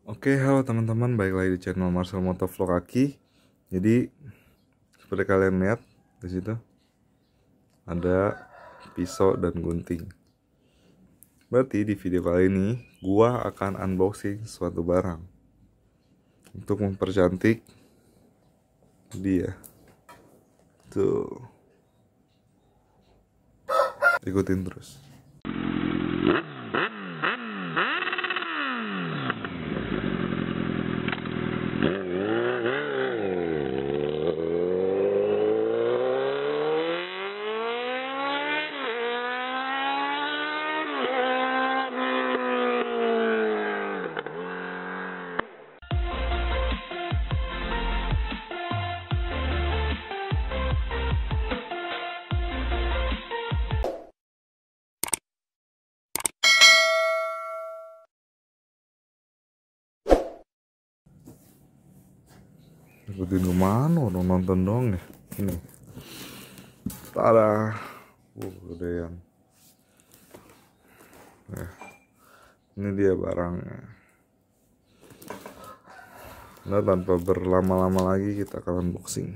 Oke, halo teman-teman, balik lagi di channel Marcel Motovlog Aki. Jadi seperti kalian lihat di situ ada pisau dan gunting. Berarti di video kali ini gua akan unboxing suatu barang untuk mempercantik dia. Tuh, ikutin terus. Ikutin kemana? Orang nonton dong ya. Ini tada, gedean. Ini dia barangnya. Nah, tanpa berlama-lama lagi kita akan unboxing.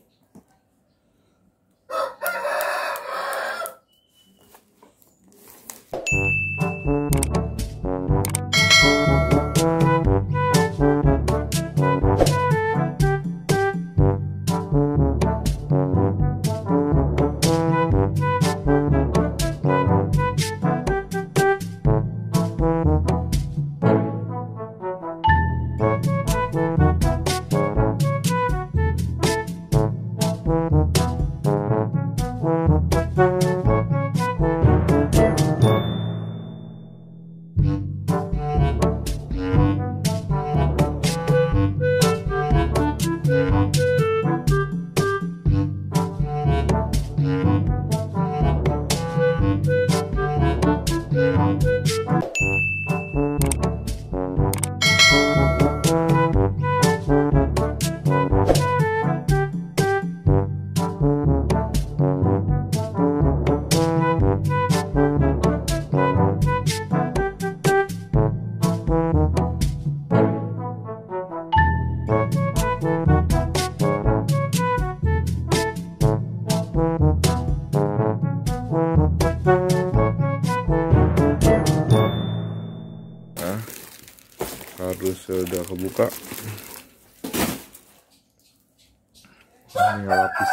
Kardus sudah kebuka. Ini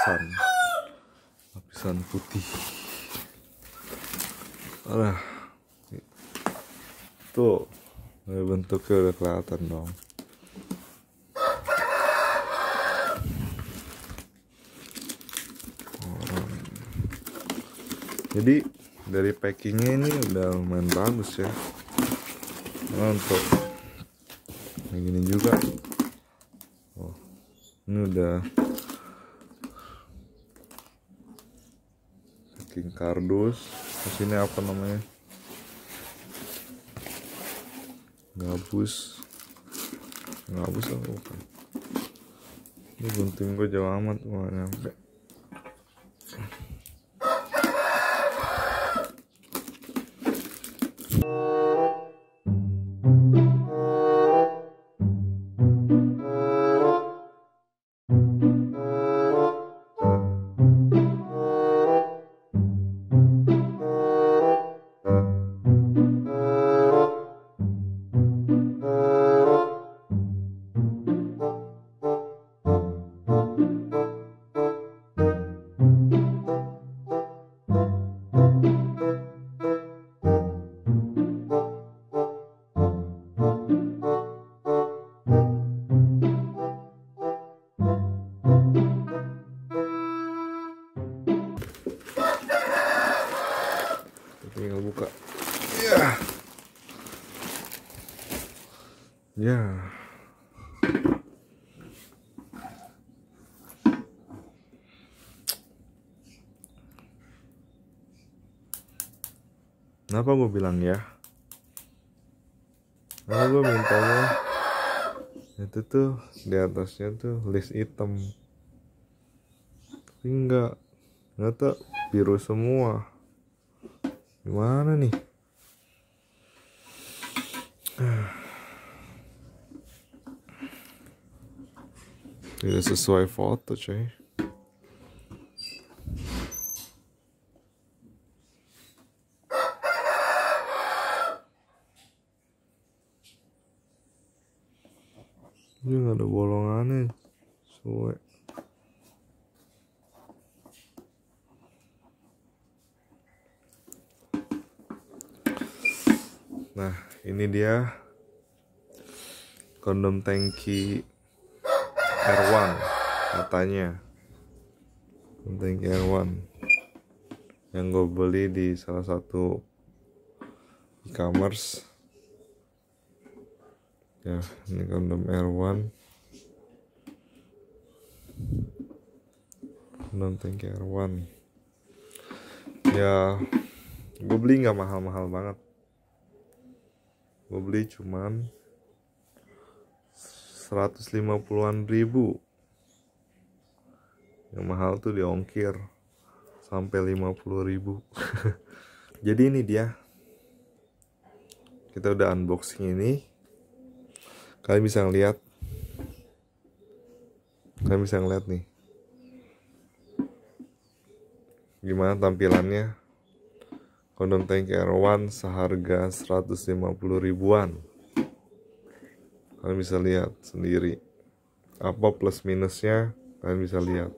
lapisan putih. Tuh bentuknya udah kelihatan dong. Jadi dari packingnya ini udah lumayan bagus ya. Nah, untuk yang gini juga. Oh, ini udah packing kardus. Di sini apa namanya? Gabus apa bukan? Ini gunting gue jauh amat, nggak nyampe. Tinggal buka. Ya. Kenapa gue bilang ya? Karena gue mintanya itu tuh di atasnya tuh list hitam. Tapi enggak, ternyata biru semua. Gimana nih? Tidak sesuai foto coy. Ini nggak ada bolongannya, suwe. Nah, ini dia kondom tangki R1 katanya. Kondom tangki R1 yang gue beli di salah satu e-commerce. Ya, ini kondom R1. Kondom tangki R1. Ya, gue beli nggak mahal-mahal banget. Gue beli cuman 150-an ribu. Yang mahal tuh di ongkir sampai 50 ribu. Jadi ini dia, kita udah unboxing ini. Kalian bisa ngeliat nih gimana tampilannya. Kondom tangki R1 seharga 150 ribuan. Kalian bisa lihat sendiri. Apa plus minusnya, kalian bisa lihat.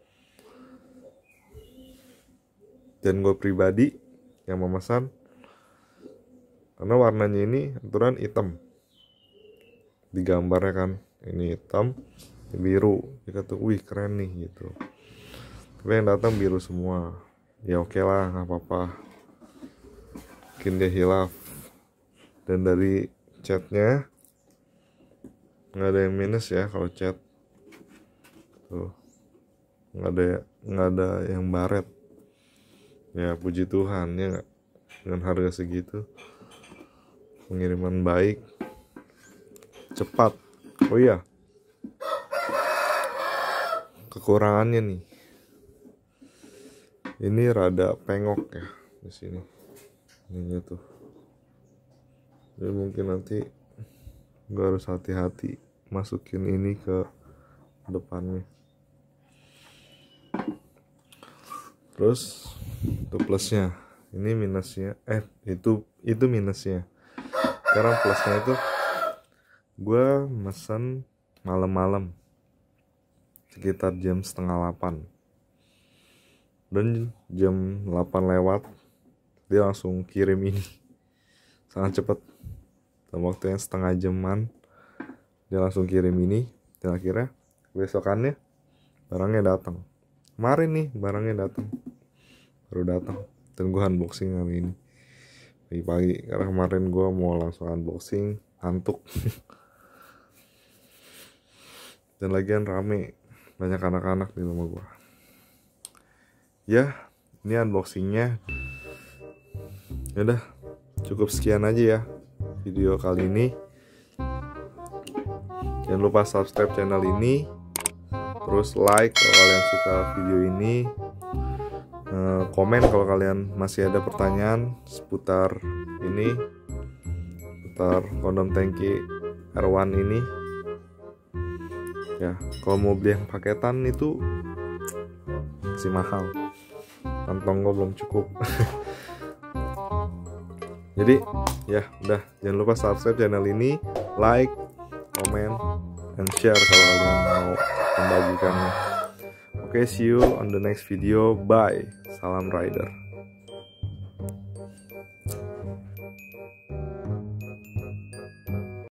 Dan gue pribadi yang memesan, karena warnanya ini aturan hitam. Di gambarnya kan, ini hitam, ini biru. Dia kata, wih keren nih gitu. Tapi yang datang biru semua. Ya oke lah, nggak apa-apa. Mungkin dia hilaf. Dan dari catnya nggak ada yang minus ya kalau cat tuh, nggak ada yang baret ya. Puji Tuhan ya nggak, dengan harga segitu pengiriman baik, cepat. Oh iya, kekurangannya nih, ini rada pengok ya di sini. Ini tuh, jadi mungkin nanti gue harus hati-hati masukin ini ke depannya. Terus itu plusnya, ini minusnya. Itu minusnya. Sekarang plusnya itu, gue mesen malam-malam sekitar jam 7:30, dan jam 8 lewat dia langsung kirim ini, sangat cepat. Dalam waktu yang setengah jaman dia langsung kirim ini. Dan akhirnya besokannya barangnya datang. Kemarin nih barangnya datang, baru datang. Dan gue unboxing hari ini pagi-pagi, karena kemarin gue mau langsung unboxing, ngantuk. Dan lagian rame, banyak anak-anak di rumah gue. Ya, ini unboxingnya. Yaudah, cukup sekian aja ya video kali ini. Jangan lupa subscribe channel ini, terus like kalau kalian suka video ini, komen kalau kalian masih ada pertanyaan seputar ini, seputar kondom tangki R1 ini. Ya, kalau mau beli yang paketan itu masih mahal, kantong gue belum cukup. Jadi ya udah, jangan lupa subscribe channel ini, like, comment, and share kalau kalian mau membagikannya. Oke, see you on the next video. Bye. Salam rider.